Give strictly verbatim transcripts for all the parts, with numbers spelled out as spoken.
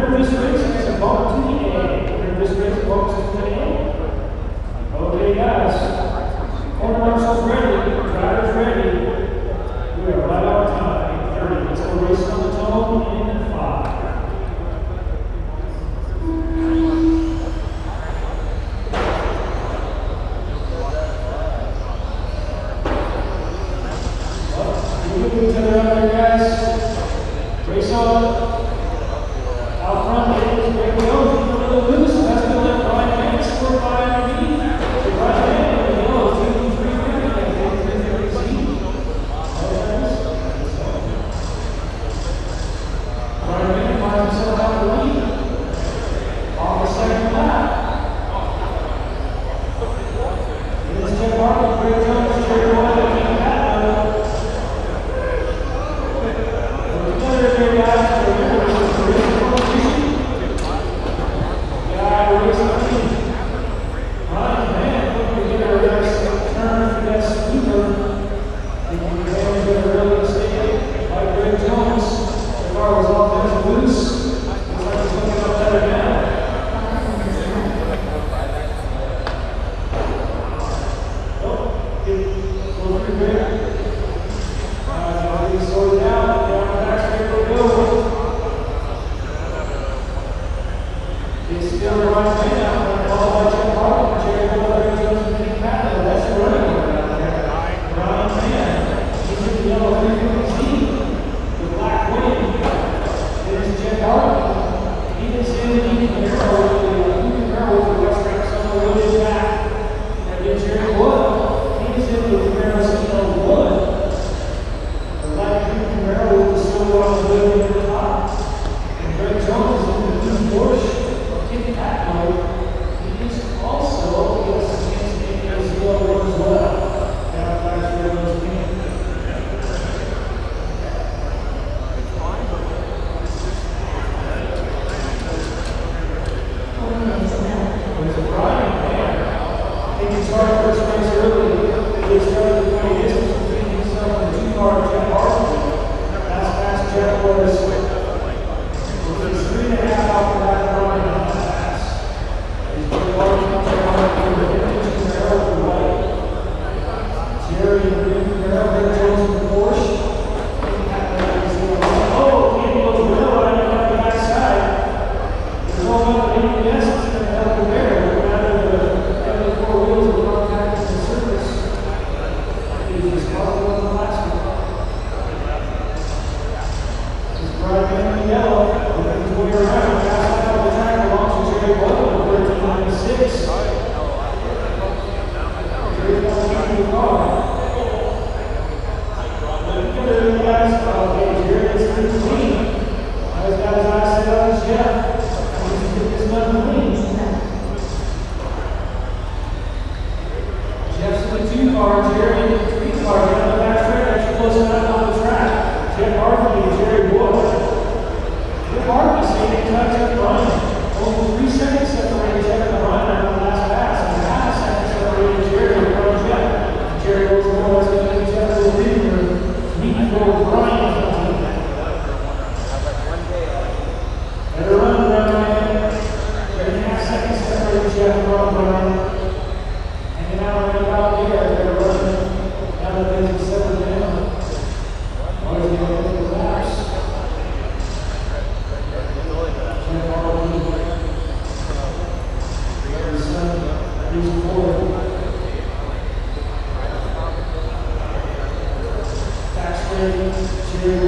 Cheers.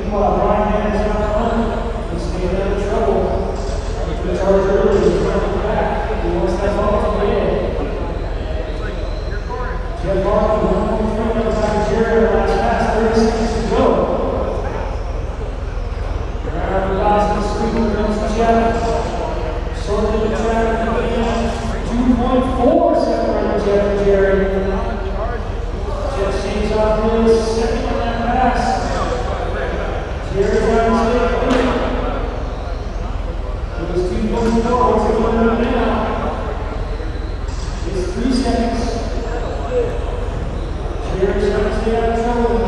while Brian Hannah's out front. He's staying out of trouble. The charge early, he's running back. He wants that ball to get in. Jeff Barkley, one point three on the side of Jerry, last pass, thirty seconds to go. Brown guys in the sweeper against Jeff. Short of the track again. two point four separate Jeff and Jerry. Jeff sees off his second on that pass. Jerry trying to stay clean. It was two point four, what's it going on now? It's three seconds. Jerry's trying to stay out of trouble.